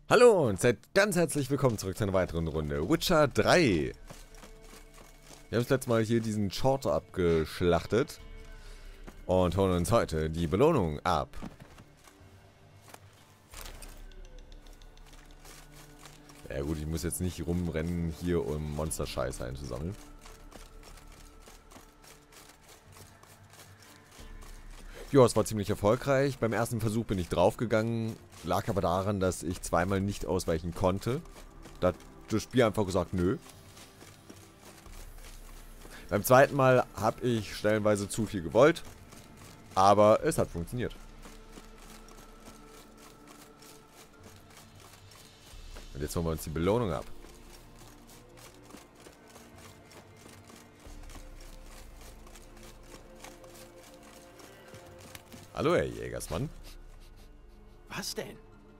Hallo und seid ganz herzlich willkommen zurück zu einer weiteren Runde Witcher 3. Wir haben das letzte Mal hier diesen Short abgeschlachtet und holen uns heute die Belohnung ab. Ja gut, ich muss jetzt nicht rumrennen hier, um Monster-Scheiß einzusammeln. Ja, es war ziemlich erfolgreich. Beim ersten Versuch bin ich draufgegangen, lag aber daran, dass ich zweimal nicht ausweichen konnte. Da hat das Spiel einfach gesagt, nö. Beim zweiten Mal habe ich stellenweise zu viel gewollt, aber es hat funktioniert. Und jetzt holen wir uns die Belohnung ab. Hallo, Herr Jägersmann. Was denn?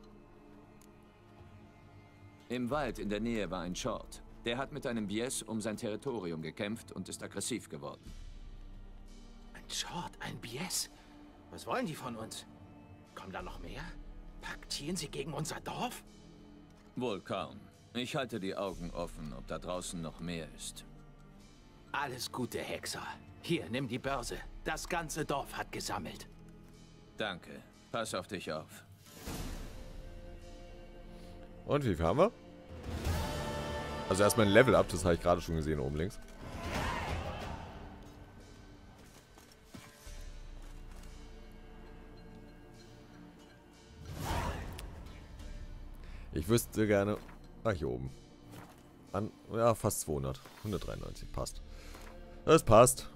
Im Wald in der Nähe war ein Short. Der hat mit einem Bies um sein Territorium gekämpft und ist aggressiv geworden. Ein Short, ein Bies? Was wollen die von uns? Kommen da noch mehr? Paktieren sie gegen unser Dorf? Wohl kaum. Ich halte die Augen offen, ob da draußen noch mehr ist. Alles Gute, Hexer. Hier, nimm die Börse. Das ganze Dorf hat gesammelt. Danke. Pass auf dich auf. Und wie viel haben wir? Also erstmal ein Level Up, das habe ich gerade schon gesehen oben links. Ich wüsste gerne... Ah, hier oben. Ja, fast 200. 193, passt. Das passt.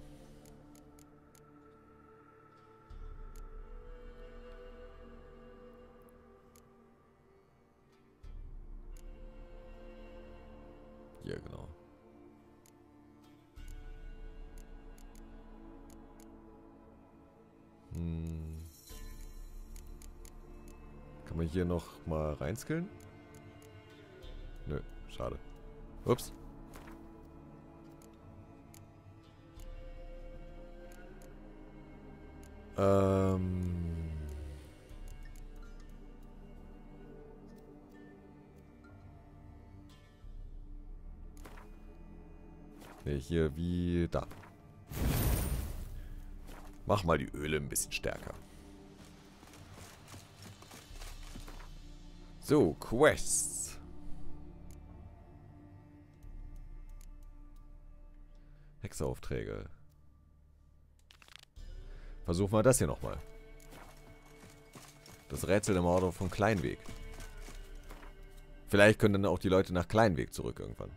Hier, genau. Kann man hier noch mal reinskillen? Nö, schade. Ups. Ne, hier wie da. Mach mal die Öle ein bisschen stärker. So, Quests. Hexeraufträge. Versuchen wir das hier nochmal. Das Rätsel der Morde von Kleinweg. Vielleicht können dann auch die Leute nach Kleinweg zurück irgendwann.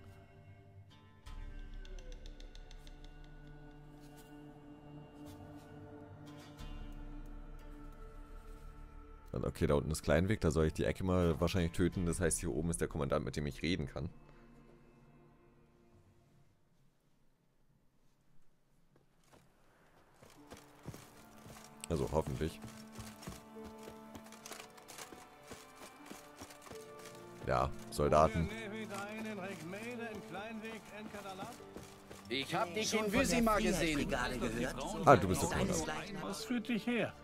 Okay, da unten ist Kleinweg, da soll ich die Ecke mal wahrscheinlich töten. Das heißt, hier oben ist der Kommandant, mit dem ich reden kann. Also hoffentlich. Ja, Soldaten. Ich hab dich in Wüsima gesehen. Ah, du bist der Kommandant. Was führt dich her?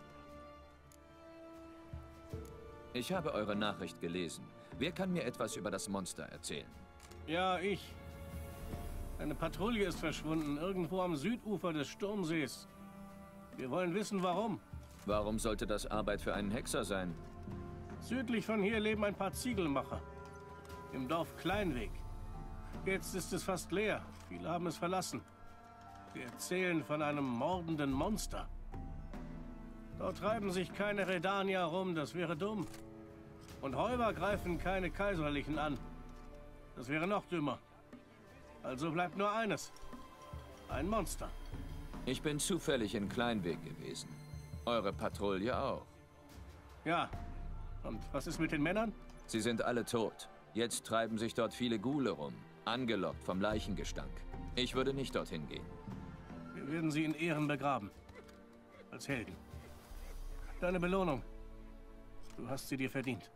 Ich habe eure Nachricht gelesen. Wer kann mir etwas über das Monster erzählen? Ja, ich. Eine Patrouille ist verschwunden, irgendwo am Südufer des Sturmsees. Wir wollen wissen, warum. Warum sollte das Arbeit für einen Hexer sein? Südlich von hier leben ein paar Ziegelmacher. Im Dorf Kleinweg. Jetzt ist es fast leer. Viele haben es verlassen. Sie erzählen von einem mordenden Monster. Dort treiben sich keine Redanier rum, das wäre dumm. Und Räuber greifen keine Kaiserlichen an. Das wäre noch dümmer. Also bleibt nur eines. Ein Monster. Ich bin zufällig in Kleinweg gewesen. Eure Patrouille auch. Ja. Und was ist mit den Männern? Sie sind alle tot. Jetzt treiben sich dort viele Ghule rum. Angelockt vom Leichengestank. Ich würde nicht dorthin gehen. Wir werden sie in Ehren begraben. Als Helden. Deine Belohnung. Du hast sie dir verdient.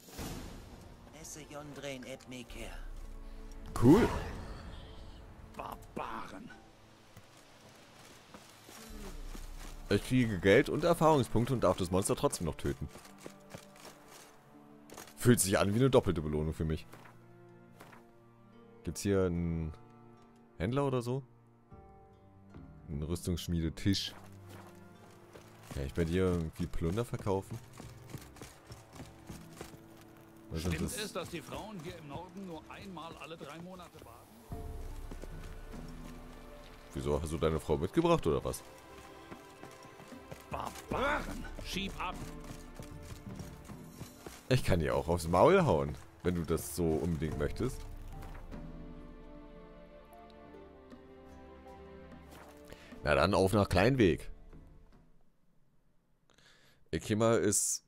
Cool. Barbaren. Ich kriege Geld und Erfahrungspunkte und darf das Monster trotzdem noch töten. Fühlt sich an wie eine doppelte Belohnung für mich. Gibt's hier einen Händler oder so? Ein Rüstungsschmiedetisch. Kann ich bei dir irgendwie Plunder verkaufen? Was Stimmt ist das? es, dass die Frauen hier im Norden nur einmal alle 3 Monate baden? Wieso, hast du deine Frau mitgebracht oder was? Barbaren! Schieb ab! Ich kann dir auch aufs Maul hauen, wenn du das so unbedingt möchtest. Na dann auf nach Kleinweg. Ikima ist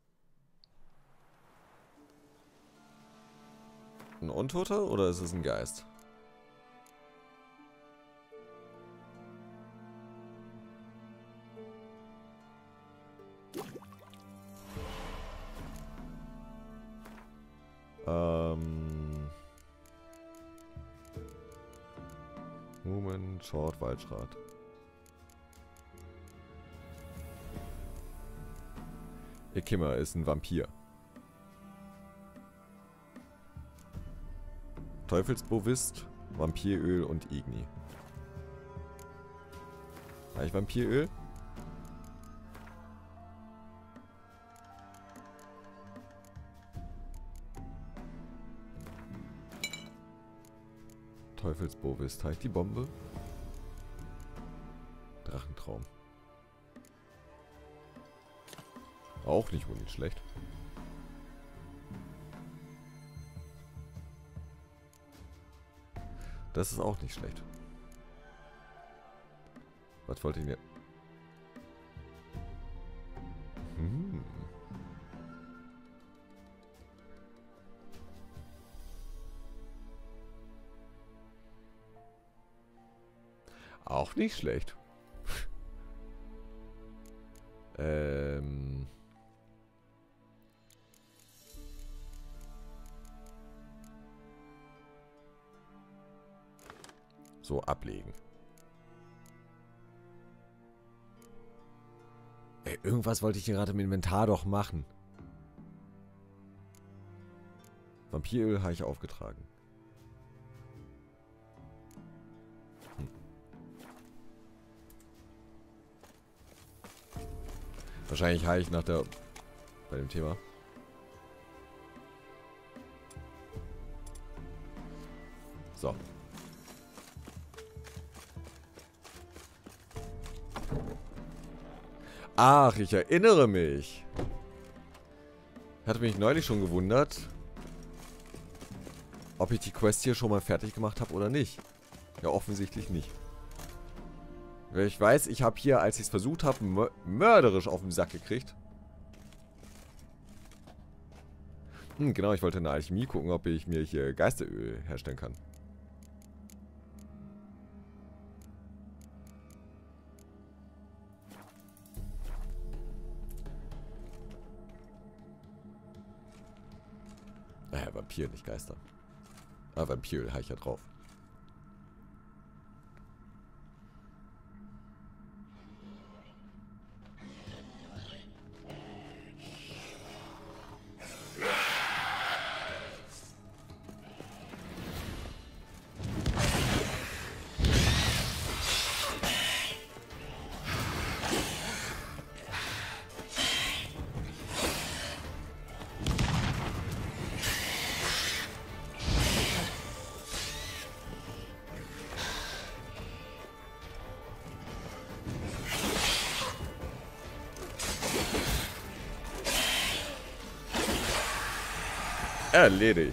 ein Untoter oder ist es ein Geist? Moment, Short, Waldschrat. Ikima ist ein Vampir. Teufelsbovist, Vampiröl und Igni. Habe ich Vampiröl? Teufelsbovist. Habe ich die Bombe? Drachentraum. Auch nicht wohl nicht schlecht. Das ist auch nicht schlecht. Was wollt ihr denn? Auch nicht schlecht. So, ablegen. Ey, irgendwas wollte ich hier gerade im Inventar doch machen. Vampiröl habe ich aufgetragen. Wahrscheinlich habe ich nach der... bei dem Thema. So. Ach, ich erinnere mich. Hatte mich neulich schon gewundert, ob ich die Quest hier schon mal fertig gemacht habe oder nicht. Ja, offensichtlich nicht. Weil ich weiß, ich habe hier, als ich es versucht habe, mörderisch auf den Sack gekriegt. Genau, ich wollte in der Alchemie gucken, ob ich mir hier Geisteröl herstellen kann. Vampir, nicht Geister. Ah, Vampir habe ich ja drauf. Erledigt.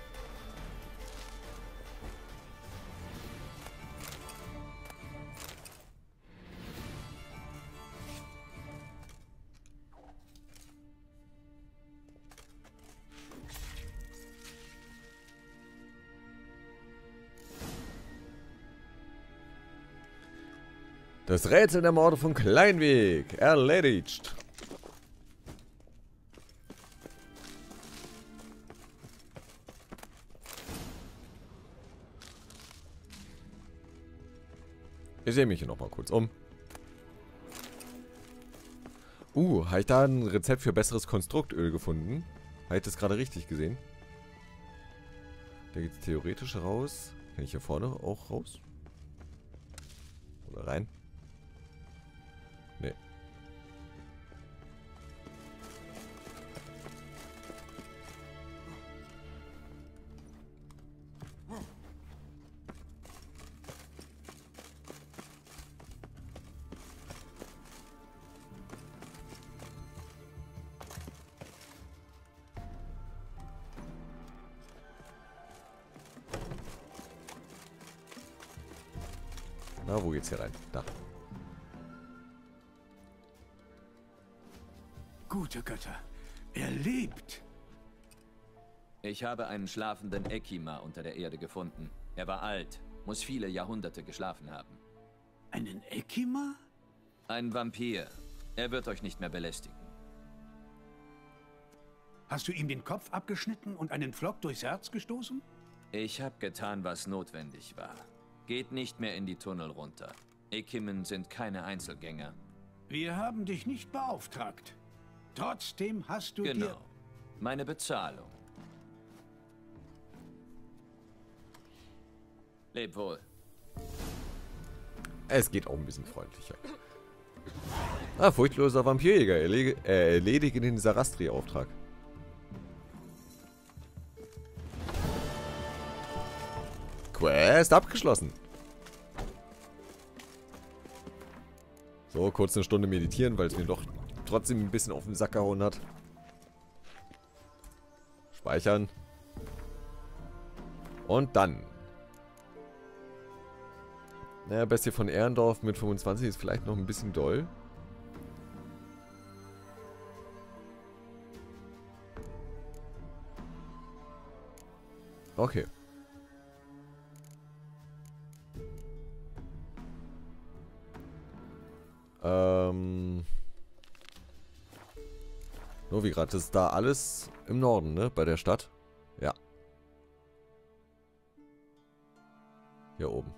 Das Rätsel der Morde von Kleinweg. Erledigt. Ich sehe mich hier nochmal kurz um. Habe ich da ein Rezept für besseres Konstruktöl gefunden? Habe ich das gerade richtig gesehen? Da geht es theoretisch raus. Kann ich hier vorne auch raus? Oder rein? Nee. Na, wo geht's hier rein? Da. Gute Götter, er lebt. Ich habe einen schlafenden Ekima unter der Erde gefunden. Er war alt, muss viele Jahrhunderte geschlafen haben. Einen Ekima? Ein Vampir. Er wird euch nicht mehr belästigen. Hast du ihm den Kopf abgeschnitten und einen Pflock durchs Herz gestoßen? Ich habe getan, was notwendig war. Geht nicht mehr in die Tunnel runter. Ekimen sind keine Einzelgänger. Wir haben dich nicht beauftragt. Trotzdem hast du Genau. Meine Bezahlung. Leb wohl. Es geht auch ein bisschen freundlicher. Ah, furchtloser Vampirjäger. Erledige den Sarastri-Auftrag. Quest abgeschlossen. So, kurz eine Stunde meditieren, weil es mir doch trotzdem ein bisschen auf den Sack gehauen hat. Speichern. Und dann. Naja, Bestie von Ehrendorf mit 25 ist vielleicht noch ein bisschen doll. Okay. Novigrad, das ist da alles im Norden, ne? Bei der Stadt? Ja. Hier oben.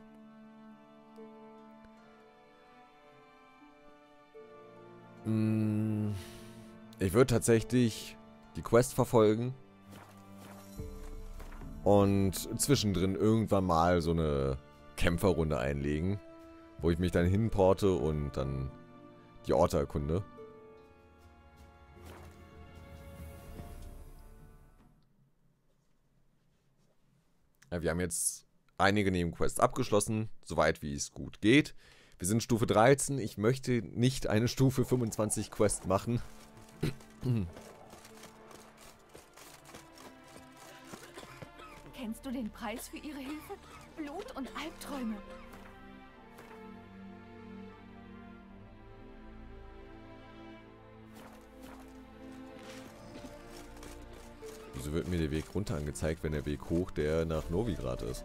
Ich würde tatsächlich die Quest verfolgen und zwischendrin irgendwann mal so eine Kämpferrunde einlegen, wo ich mich dann hinporte und dann die Orte erkunde. Ja, wir haben jetzt einige Nebenquests abgeschlossen, soweit wie es gut geht. Wir sind Stufe 13. Ich möchte nicht eine Stufe 25 Quest machen. Kennst du den Preis für ihre Hilfe? Blut und Albträume. Wieso wird mir der Weg runter angezeigt, wenn der Weg hoch, der nach Novigrad ist?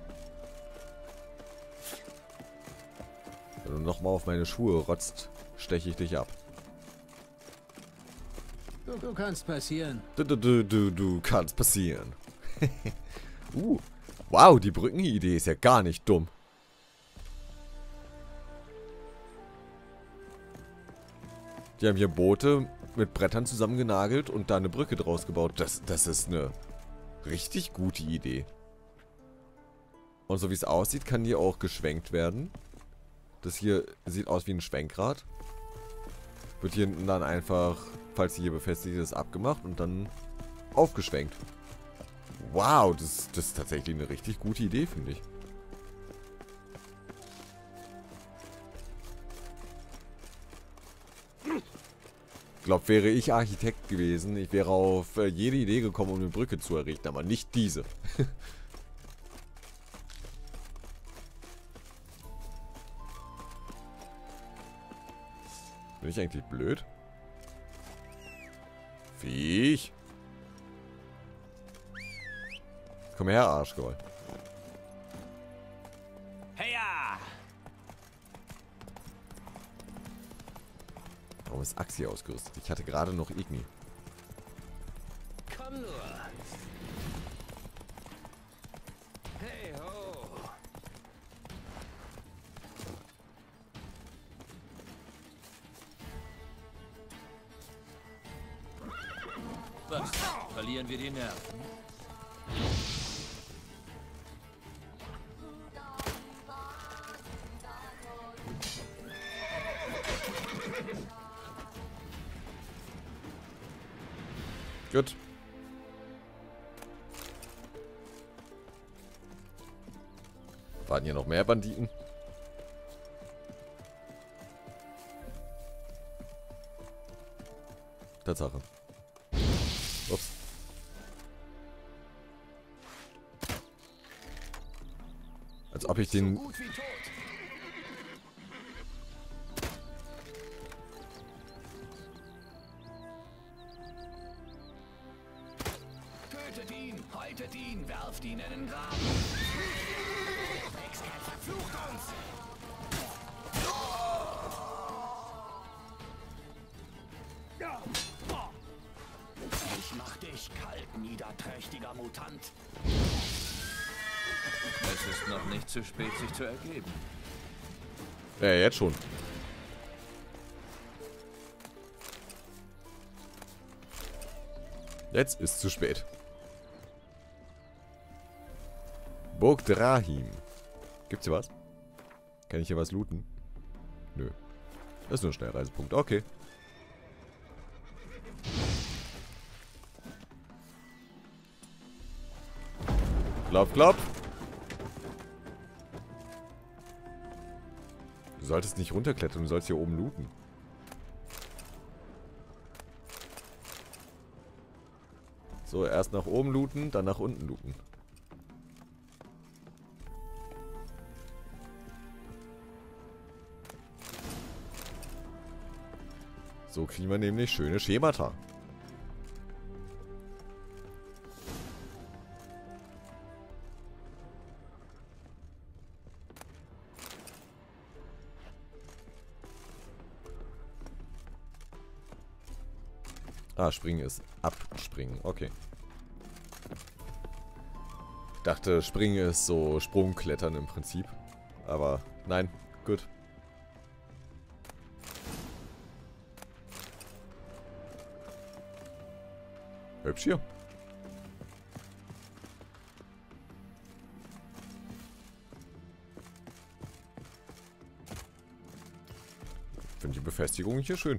Wenn du nochmal auf meine Schuhe rotzt, steche ich dich ab. Du kannst passieren. Du kannst passieren. Wow, die Brückenidee ist ja gar nicht dumm. Die haben hier Boote mit Brettern zusammengenagelt und da eine Brücke draus gebaut. Das ist eine richtig gute Idee. Und so wie es aussieht, kann die auch geschwenkt werden. Das hier sieht aus wie ein Schwenkrad. Wird hier hinten dann einfach, falls sie hier befestigt ist, abgemacht und dann aufgeschwenkt. Wow, das ist tatsächlich eine richtig gute Idee, finde ich. Ich glaube, wäre ich Architekt gewesen, ich wäre auf jede Idee gekommen, um eine Brücke zu errichten, aber nicht diese. Bin ich eigentlich blöd? Viech. Komm her, Arschgeul. Heya! Warum ist Axi ausgerüstet? Ich hatte gerade noch Igni. Komm nur. Hey ho. Was? verlieren wir die Nerven. Gut. Waren hier noch mehr Banditen? Tatsache. Ups. Als ob ich den... Tötet ihn, häutet ihn, werft ihn in den Graben. Dreckskerl verflucht uns! Ich mach dich kalt, niederträchtiger Mutant. Es ist noch nicht zu spät, sich zu ergeben. Ja, jetzt schon. Jetzt ist zu spät. Burg Drahim. Gibt's hier was? Kann ich hier was looten? Nö. Das ist nur ein Schnellreisepunkt. Okay. Klopf, klopf. Du solltest nicht runterklettern, du sollst hier oben looten. So, erst nach oben looten, dann nach unten looten. So kriegen wir nämlich schöne Schemata. Ah, springen ist abspringen. Okay. Ich dachte, springen ist so Sprungklettern im Prinzip. Aber nein, gut. Hübsch hier. Ich finde die Befestigung hier schön.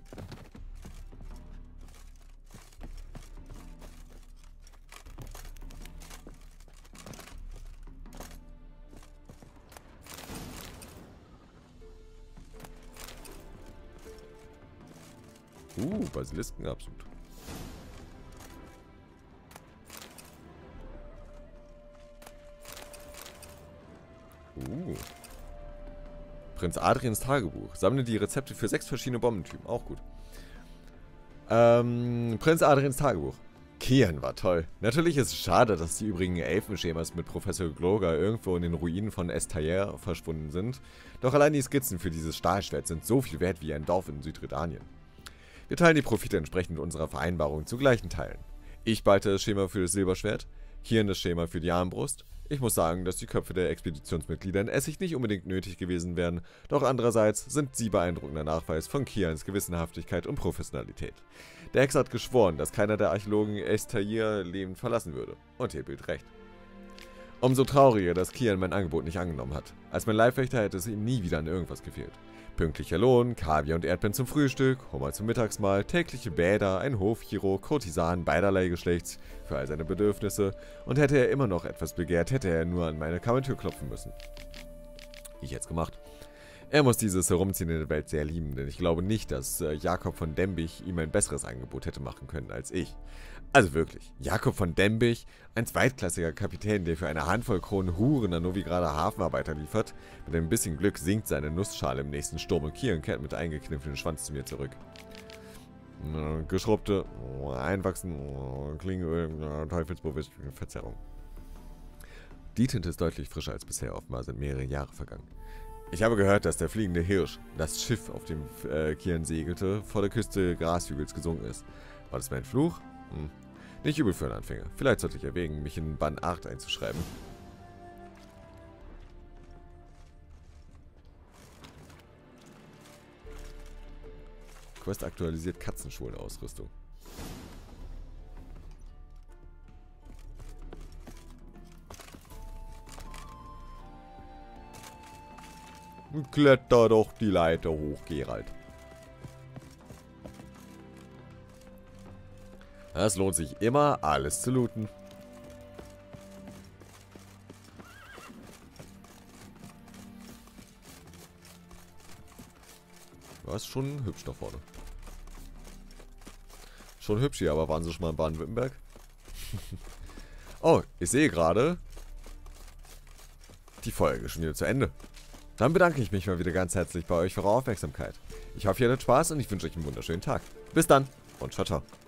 Basilisken, absolut. Prinz Adriens Tagebuch. Sammle die Rezepte für 6 verschiedene Bombentypen. Auch gut. Prinz Adriens Tagebuch. Kian war toll. Natürlich ist es schade, dass die übrigen Elfenschemas mit Professor Gloga irgendwo in den Ruinen von Estayer verschwunden sind. Doch allein die Skizzen für dieses Stahlschwert sind so viel wert wie ein Dorf in Südredanien. Wir teilen die Profite entsprechend unserer Vereinbarung zu gleichen Teilen. Ich behalte das Schema für das Silberschwert, Kian das Schema für die Armbrust. Ich muss sagen, dass die Köpfe der Expeditionsmitglieder in Essig nicht unbedingt nötig gewesen wären, doch andererseits sind sie beeindruckender Nachweis von Kians Gewissenhaftigkeit und Professionalität. Der Hex hat geschworen, dass keiner der Archäologen Estayer lebend verlassen würde. Und ihr Bild recht. Umso trauriger, dass Kian mein Angebot nicht angenommen hat. Als mein Leibwächter hätte es ihm nie wieder an irgendwas gefehlt. Pünktlicher Lohn, Kaviar und Erdbeeren zum Frühstück, Hummer zum Mittagsmahl, tägliche Bäder, ein Hofchiro, Kurtisanen beiderlei Geschlechts für all seine Bedürfnisse, und hätte er immer noch etwas begehrt, hätte er nur an meine Kammertür klopfen müssen. Ich jetzt gemacht. Er muss dieses Herumziehen in der Welt sehr lieben, denn ich glaube nicht, dass Jakob von Dembich ihm ein besseres Angebot hätte machen können als ich. Also wirklich, Jakob von Dembich, ein zweitklassiger Kapitän, der für eine Handvoll Kronen Huren an Novigrader Hafenarbeiter liefert. Mit ein bisschen Glück sinkt seine Nussschale im nächsten Sturm und Kian kehrt mit eingekniffenem Schwanz zu mir zurück. Geschrubbte, Einwachsen, Klingenöl, Teufelsbuff, Verzerrung. Die Tinte ist deutlich frischer als bisher, offenbar sind mehrere Jahre vergangen. Ich habe gehört, dass der fliegende Hirsch, das Schiff, auf dem Kian segelte, vor der Küste Grashügels gesunken ist. War das mein Fluch? Nicht übel für einen Anfänger. Vielleicht sollte ich erwägen, mich in Bann 8 einzuschreiben. Quest aktualisiert Katzenschulenausrüstung. Kletter doch die Leiter hoch, Geralt. Es lohnt sich immer, alles zu looten. Das ist schon hübsch da vorne. Schon hübsch hier, aber waren sie schon mal in Baden-Württemberg? Oh, ich sehe gerade, die Folge ist schon wieder zu Ende. Dann bedanke ich mich mal wieder ganz herzlich bei euch für eure Aufmerksamkeit. Ich hoffe, ihr hattet Spaß und ich wünsche euch einen wunderschönen Tag. Bis dann und ciao, ciao.